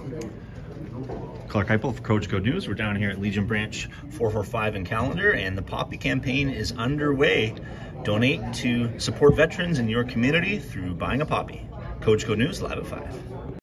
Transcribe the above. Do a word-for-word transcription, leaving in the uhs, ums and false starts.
Clark Heipel for Coach Code News. We're down here at Legion Branch four forty-five in Callander, and the Poppy campaign is underway. Donate to support veterans in your community through buying a poppy. Coach Code News, live at five.